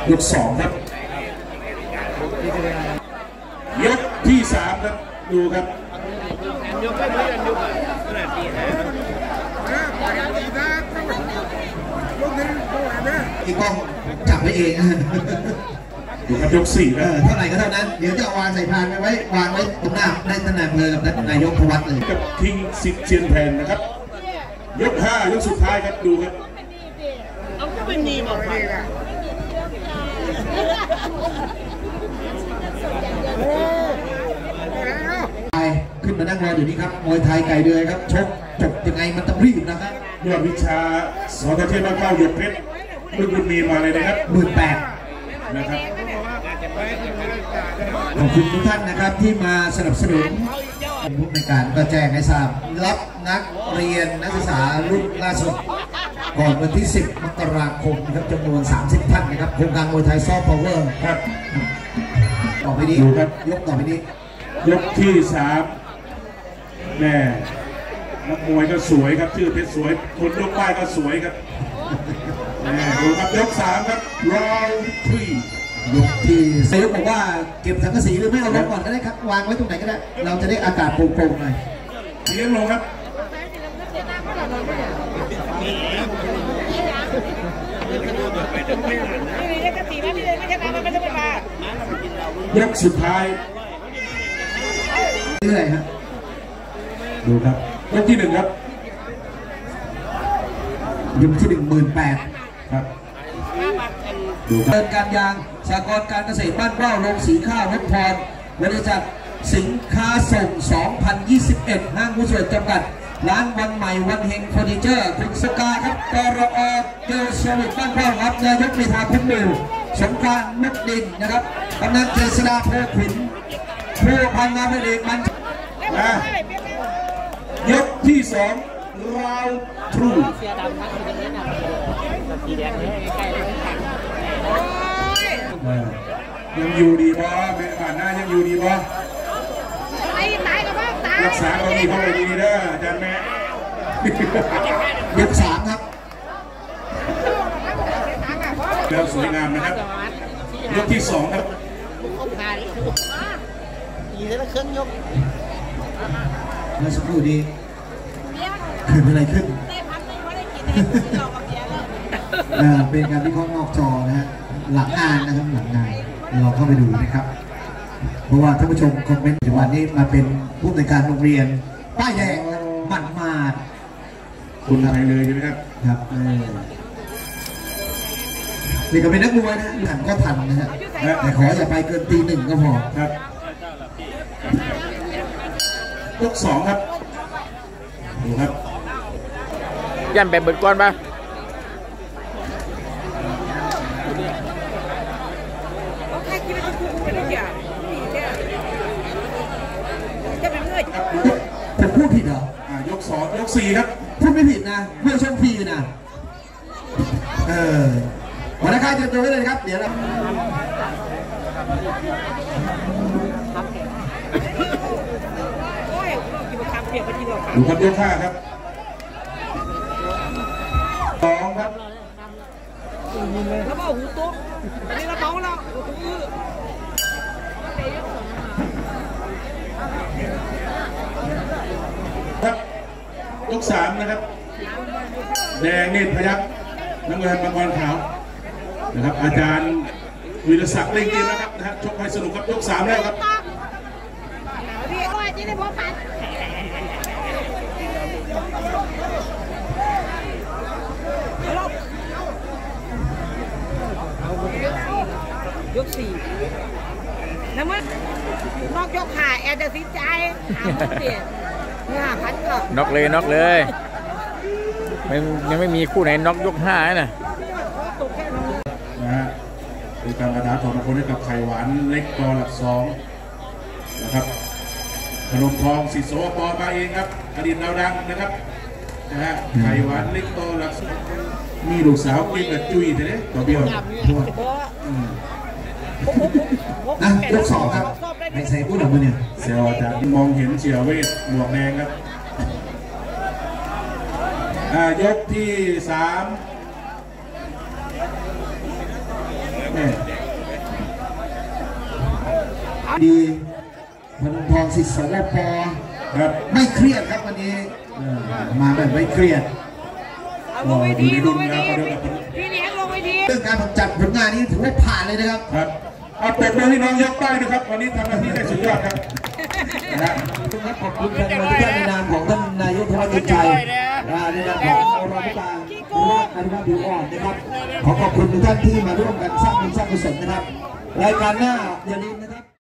ยก2ครับยกที่3ครับดูครับยกไม่เหมือนยกขนาดนี้นะอีกกล้องจับไปเองดูครับยก4ครับเท่าไหร่ก็เท่านั้นเดี๋ยวจะเอาวางใส่พานไว้วางไว้ตรงหน้าในท่านนายอำเภอกับนายกพวัตเลยกับคิงสิทธิ์เชียนแผ่นนะครับยก5ยกสุดท้ายครับดูครับเอาก็ไม่มีบอกไปขึ้นมานั่งรออยู่นี่ครับมวยไทยไก่เดือยครับชกจบยังไงมันต้องรีบนะครับยอดวิชาสอเทพบ้านเก้าหยดเพชรรุ่นบุญมีมาเลยนะครับ 18,000 นะครับขอบคุณทุกท่านนะครับที่มาสนับสนุนผู้ในการก็แจ้งให้ทราบรับนักเรียนนักศึกษารุ่นล่าสุดก่อนวันที่10 มกราคมนะครับจำนวน30 ท่านนะครับโครงการมวยไทยซอฟต์พาวเวอร์ครับต่อไปนี้ครับยกต่อไปนี้ยกที่3แม่นักมวยก็สวยครับชื่อเพชรสวยคนยกป้ายก็สวยครับดูครับยก3ครับราวที่ยกที่เซลบอกว่าเก็บสังกะสีหรือไม่เอาลงก่อนก็ได้ครับวางไว้ตรงไหนก็ได้เราจะได้อากาศโปร่งๆหน่อยเลี้ยงลงครับยกสุดท้ายเรื่อยครับดูครับยกที่1ครับยกที่18,000 ครับเดินการยางสหกรณ์การเกษตรบ้านเบ้าโรงสีข้าวรถพรบริษัทสินค้าส่ง 2021 ห้างหุ้นส่วนจำกัดร้านวันใหม่วันเฮงเฟอร์นิเจอร์คุณสกาครับกรอเกลเซอร์วิสบ้านเบ้าครับนายกเมธาคุ้มมือสงการมุกดินนะครับกำนันเจษฎาโพขุนผู้พันงานเอกมันยกที่2ราวทรูยังอยู่ดีบ่แม่ผ่านหน้ายังอยู่ดีบ่รักษาเขาดีเขาเลยดีเด้ออาจารย์แม่ยก3ครับแล้วสวยงามนะครับยกที่2ครับเมื่อสักครู่นี้เกิดอะไรขึ้นเป็นการวิเคราะห์นอกจอนะฮะหลังงานนะครับหลังงานเราเข้าไปดูนะครับเพราะว่าท่านผู้ชมคอมเมนต์วันนี้มาเป็นผู้ในการโรงเรียนป้ายแดงหมัดมาดคุณไทยเลยใช่ไหมครับครับนี่ก็เป็นนักมวยนะหันก็ทันนะฮะแต่ขออย่าไปเกินตี 1ก็พอครับยก2ครับดูครับยันแบบเบิดก้อนปะผมพูดผิดเหรอยก2ยก4ครับพูดไม่ผิดนะเพื่อชมพีนะวันนี้ใครจะดูไว้เลยครับเดี๋ยวเราดูครับยก5ครับ2ครับแล้วก็หูตุ๊กอันนี้เราเมาแล้วครับยก3นะครับแดงเนตรพยัคฆ์น้ำเงินมังกรขาวนะครับอาจารย์วิรศักดิ์เล่งเกมนะครับชกให้สนุกครับยก3แล้วครับยก4น้ำมันนอกยก5แอร์จะสิใจ5,000ก็น็อกเลยยังไม่มีคู่ไหนน็อกยก5นะฮะคือการกระดาษถอดมงคลให้กับไข่หวานเล็กกอหลัก2นะครับขนมทองสิโสปอมาเองครับอดีตดาวดังนะครับนะฮะไข่หวานเล็กกอหลักมีลูกสาวกินกับจุ้ยเนี่ยต่อเบี้ยยก2ครับไม่ใช่พูดหรอกเนี่ยเสียวจะมองเห็นเฉียวเวทหมวกแดงครับยกที่3 ดีพนมทองสิทธิ์สวปครับไม่เครียดครับวันนี้มาแบบไม่เครียดเอาลงเวทีลงเวทีพี่เลี้ยงลงเวทีเรื่องการจัดผลงานนี้ถือว่าผ่านเลยนะครับครับเอาปรบมือให้น้องยกใต้นะครับวันนี้ทำหน้าที่ได้สุดยอดครับนะขอบคุณแฟนบอลทุกท่านในนามของท่านนายกธวัชชัยในนามของรองผู้การอนุรักษ์ผิวอ่อนนะครับขอขอบคุณทุกท่านที่มาร่วมกันสร้างบุญสร้างกุศลนะครับรายการหน้าอย่าลืมนะครับ